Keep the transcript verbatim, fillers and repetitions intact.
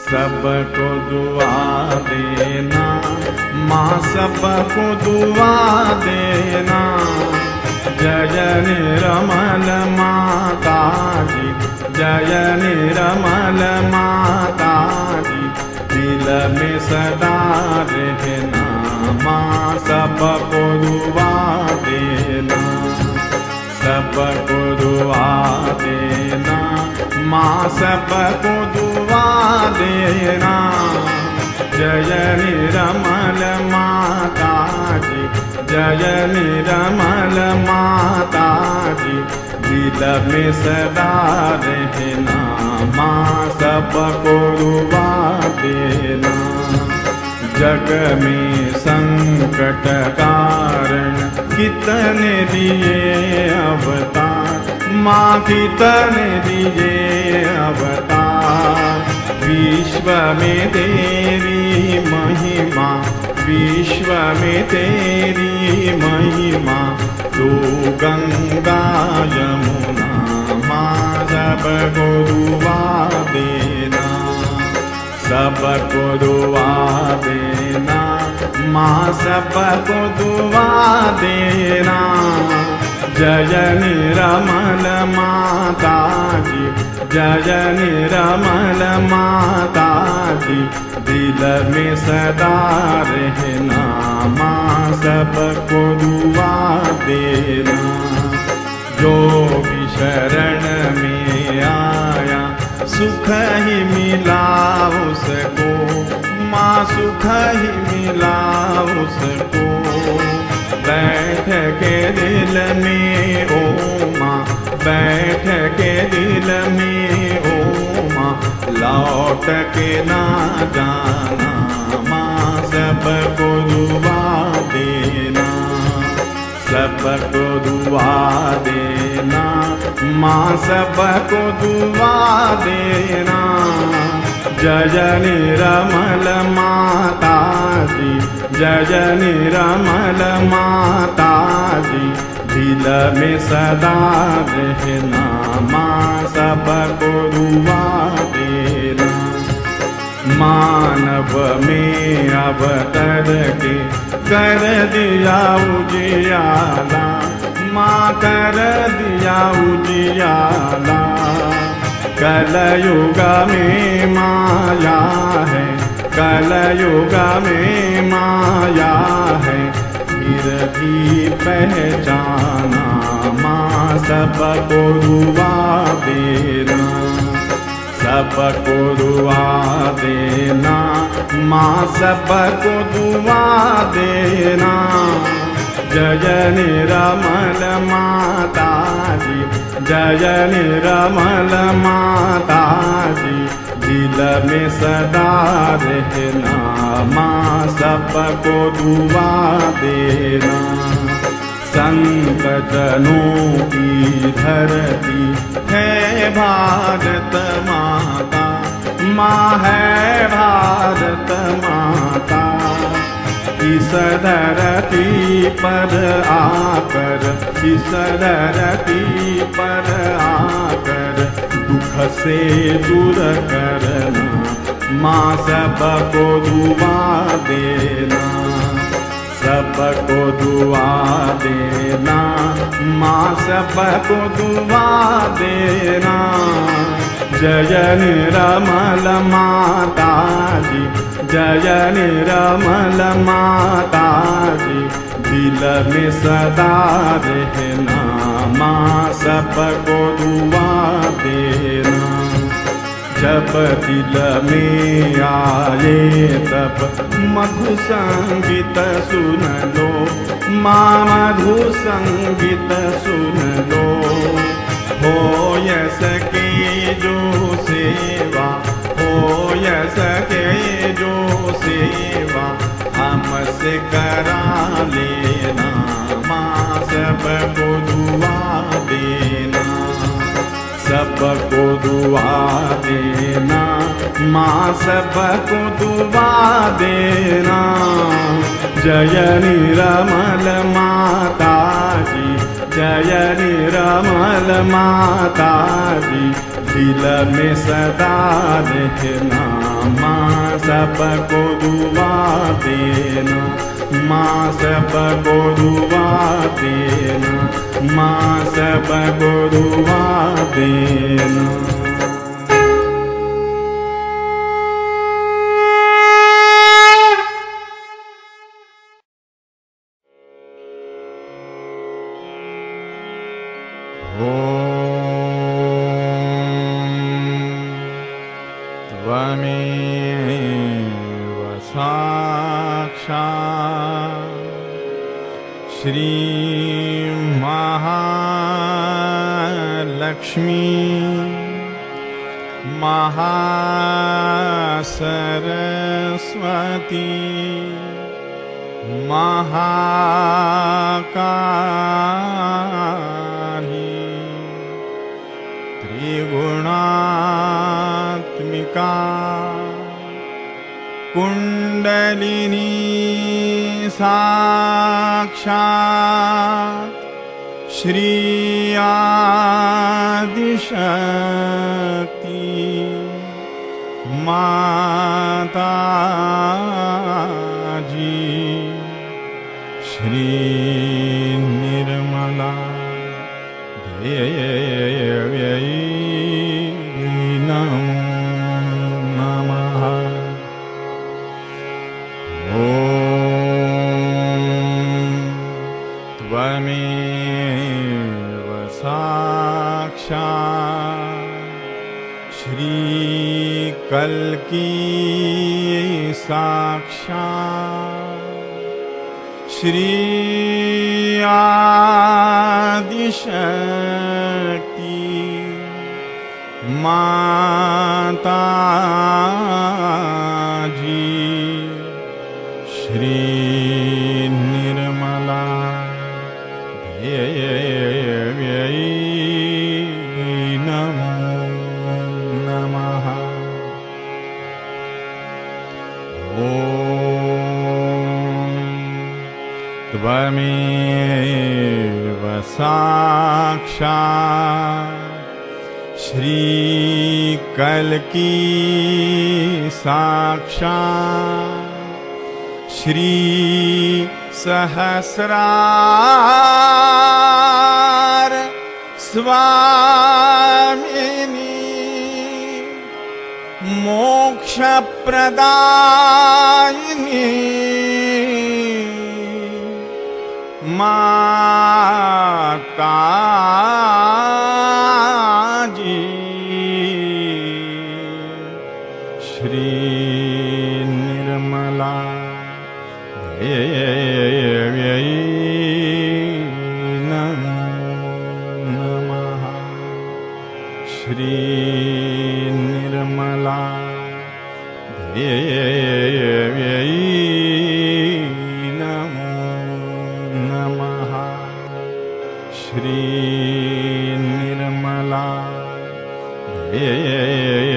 सबको दुआ देना माँ, सबको दुआ देना। जय निर्मल माता जी, जय निर्मल माता जी, दिल में सदा रहना माँ, सबको दुआ देना। सबको दुआ देना माँ, सबको दुआ देना। जय निर्मल माता जी, जय निर्मल माता जी, दिल में सदा रहना माँ, सबको दुआ देना। जग में संकट कारण कितने दिए अवतार माँ, कितने दिए अवतार। विश्व में तेरी महिमा, विश्व में तेरी महिमा। तू गंगा यमुना माँ, सबको दुआ देना। सबको दुआ देना माँ, सबको दुआ देना। जय निर्मल माता जी, जय निर्मल माता जी, दिल में सदा रहना माँ, सबको दुआ देना। जो भी शरण में आया सुख ही मिला उसको माँ, सुख ही मिला उसको। बैठ के दिल में ओ माँ, बैठ के दिल में ओ माँ, लौट के ना जाना माँ, सबको दुआ देना। सबको दुआ देना माँ, सबको दुआ देना। जय निर्मल माता जी, जय निर्मल माता जी, दिल में सदा रहना माँ, सबको दुआ देना। मानव में अवतर के कर दिया उजियाला माँ, कर दिया उजियाला। कलयुग में माया है, कलयुग में माया है, फिर भी पहचाना माँ, सबको दुआ देना। सबको दुआ देना माँ, सबको दुआ देना। जय निर्मल माता जी, जय निर्मल माता जी, दिल में सदा रहना माँ, सबको दुआ देना। संत जनों की धरती है भारत माता, माँ है भारत माता। इस धरती पर आकर, इस धरती पर आकर, दुख से दूर करना माँ, सबको दुआ देना। सबको दुआ देना माँ, सबको दुआ देना। जय निर्मल माता जी, जय निर्मल माता जी, दिल में सदा रहना माँ, सबको दुआ देना। जब दिल में आए तब मधु संगीत सुन लो माँ, मधु संगीत सुन लो। हो य सके जो सेवा, हो य सके जो सेवा, हमसे करा लेना माँ, सबको दुआ देना। सबको दुआ देना माँ, सबको दुआ देना। जय निर्मल माता जी, जय निर्मल माता जी, दिल में सदा रहना माँ सबको दुआ देना, माँ सबको दुआ देना, माँ सबको दुआ देना। त्वमेव साक्षात् श्री महालक्ष्मी महासरस्वती महाकाली त्रिगुणात्मिका कुंडलिनी साक्षात् श्री आदिशक्ति माताजी श्री निर्मला देव्यै नमो नमः। ॐ त्वमेव साक्षात् श्री कल्की साक्षात् श्री आदिशक्ति माताजी श्री निर्मला देव्यै नमो नमः। ॐ त्वमेव साक्षात् श्री कल्की साक्षात् श्री सहस्रार स्वामिनी मोक्षप्रदायिनी माताजी श्री निर्मला देव्यै नमो नमः। श्री निर्मला देव्यै नमो नमः। श्री निर्मला देव्यै